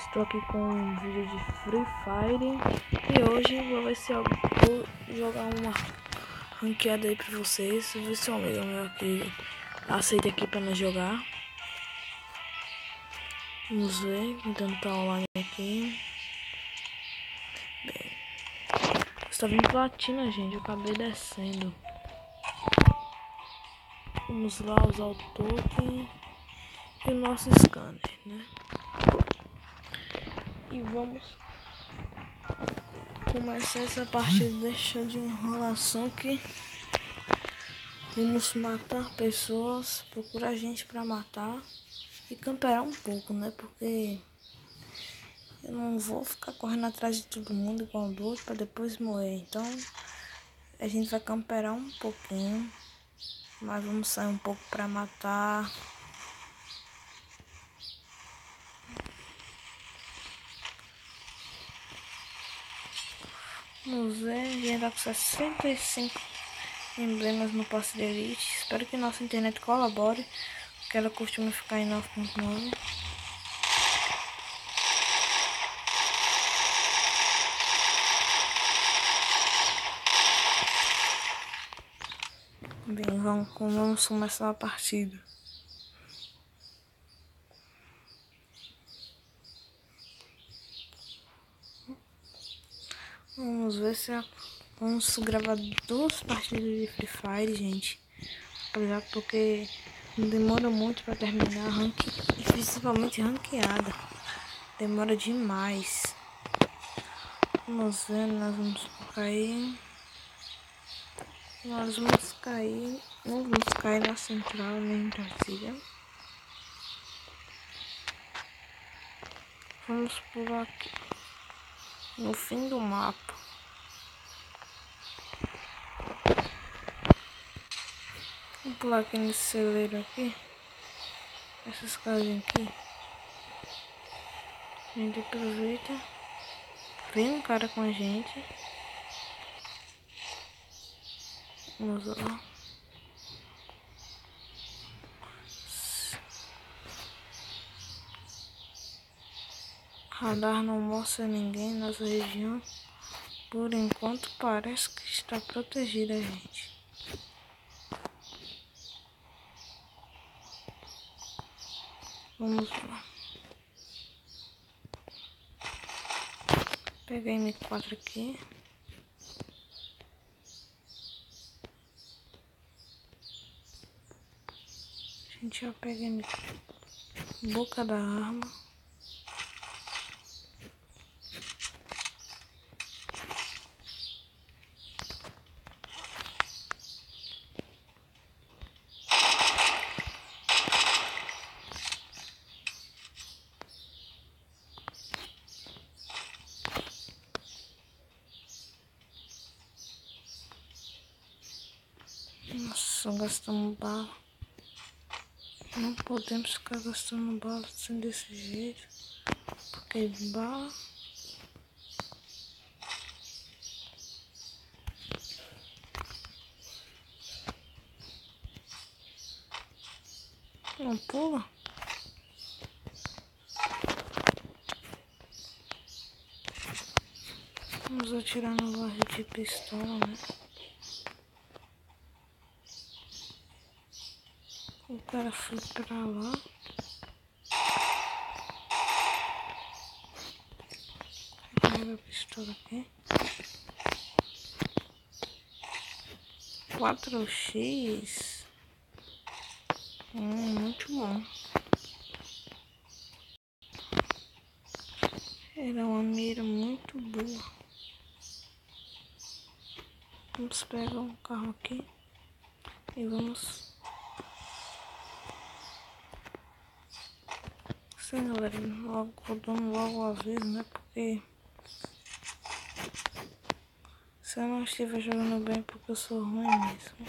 Estou aqui com um vídeo de Free Fire e hoje vou ver se eu vou jogar uma ranqueada aí pra vocês. Vou ver se um amigo meu aqui aceita aqui pra nós jogar. Vamos ver, tentando estar online aqui. Bem, está vindo platina, gente, eu acabei descendo. Vamos lá usar o token e o nosso scanner, né? E vamos começar essa partida, deixando de enrolação que vamos matar pessoas, procurar gente pra matar e camperar um pouco, né? Porque eu não vou ficar correndo atrás de todo mundo igual doido pra depois morrer. Então a gente vai camperar um pouquinho, mas vamos sair um pouco pra matar. Vamos ver, a gente tá com 65 emblemas no passe de elite. Espero que nossa internet colabore, porque ela costuma ficar em 9.9. Bem, vamos começar a partida. Vamos ver se vamos gravar 2 partidas de Free Fire, gente. Porque demora muito para terminar e principalmente ranqueada. Demora demais. Vamos ver, nós vamos cair. Nós vamos cair. Não vamos cair na central nem em Brasília. Vamos pular aqui no fim do mapa. Vamos pular aqui nesse celeiro aqui. Essas casinhas aqui. A gente aproveita. Vem um cara com a gente. Vamos lá. Radar não mostra ninguém nessa região. Por enquanto parece que está protegida, gente. Vamos lá. Peguei M4 aqui. A gente já pega boca da arma. Nossa, gastamos bala. Não podemos ficar gastando bala assim desse jeito. Porque bala. Não pula. Vamos atirar no barril de pistola, né? O cara foi pra lá. Pega a pistola aqui. 4x. Muito bom. Era uma mira muito boa. Vamos pegar um carro aqui e vamos. Sim, galera, dando logo o aviso, né? Porque se eu não estiver jogando bem, porque eu sou ruim mesmo.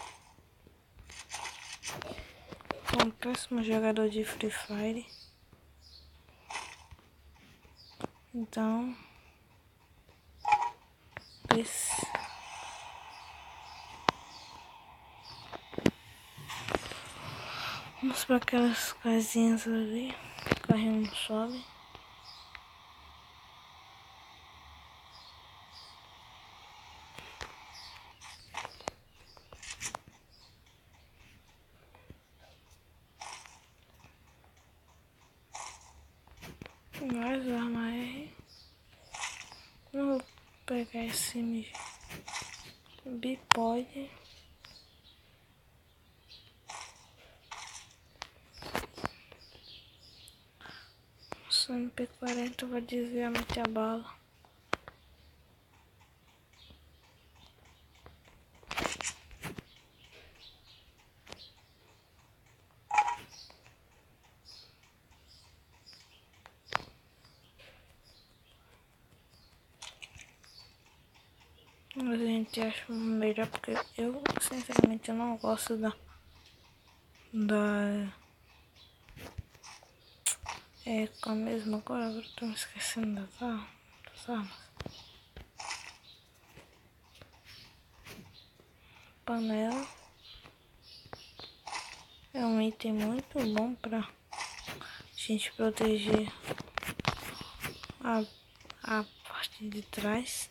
Um péssimo jogador de Free Fire. Então, vamos para aquelas casinhas ali. O carrinho não sobe. Mais arma R. Não vou pegar esse bipode. Essa MP40 vai desviar muita bala. Mas a gente acha melhor porque eu, sinceramente, eu não gosto da com a mesma agora eu tô me esquecendo das armas. Panela é um item muito bom pra gente proteger a parte de trás.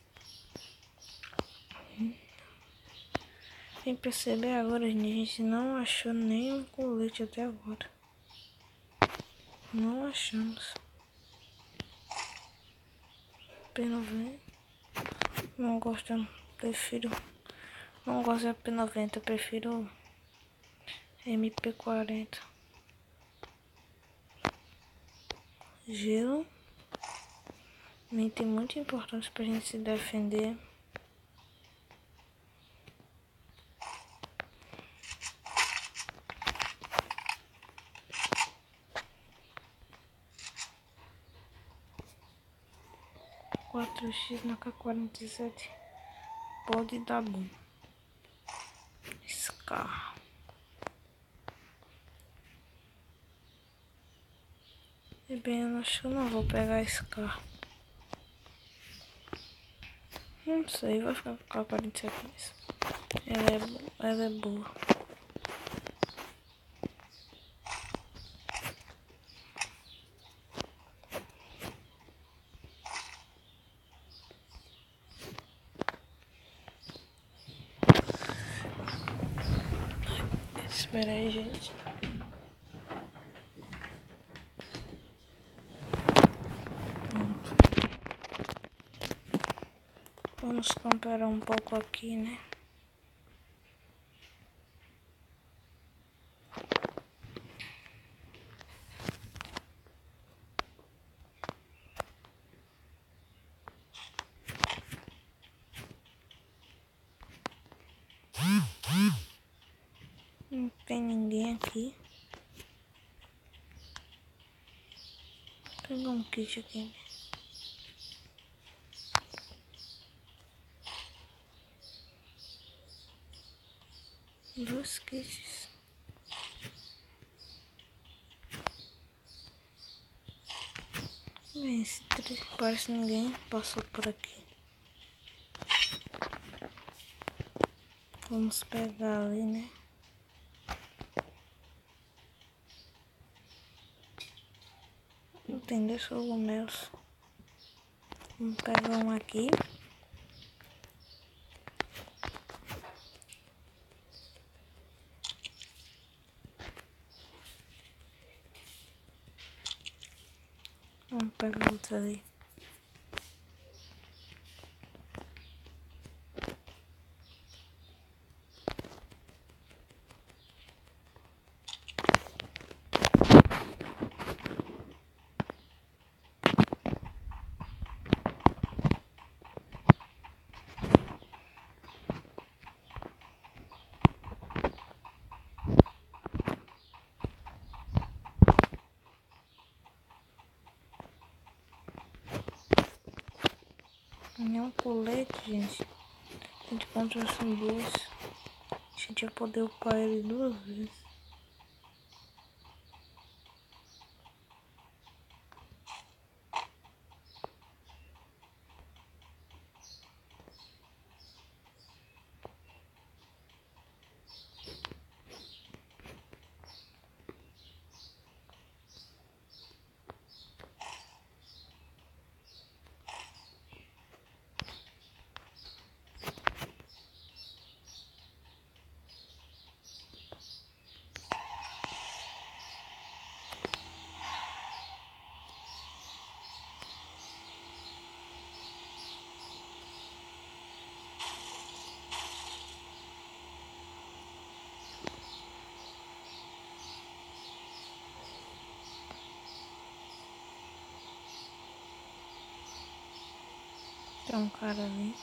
Sem perceber agora, gente, a gente não achou nenhum colete até agora. Não achamos. P90. Não gosto, prefiro. Não gosto da P90, prefiro MP40. Gelo. Um item muito importante pra gente se defender. Quatro x na K47 pode dar bom. Scar. E bem, eu acho que eu não vou pegar Scar. Não sei, vai ficar com a K47 mesmo. Ela é boa. Espera aí, gente. Pronto. Vamos comparar um pouco aqui, né? Não tem ninguém aqui. Vou pegar um kit aqui. Dois kits. Bem, parece que ninguém passou por aqui. Vamos pegar ali, né? Não tem dois cogumelos. Vamos pegar um aqui. Vamos pegar outro ali. Nenhum colete, gente. A gente encontrasse dois. A gente ia poder upar ele duas vezes. Tem um cara ali.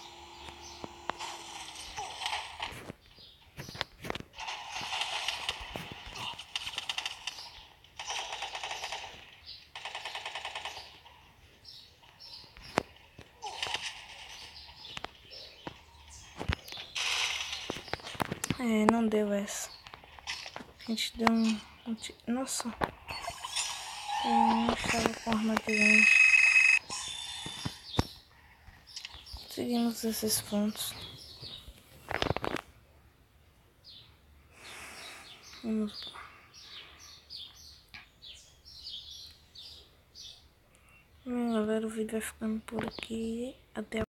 É, não deu essa. A gente deu um tiro. Nossa. Eu não estava com arma de longe. Conseguimos esses pontos. Vamos. Bem, galera, o vídeo vai ficando por aqui. Até a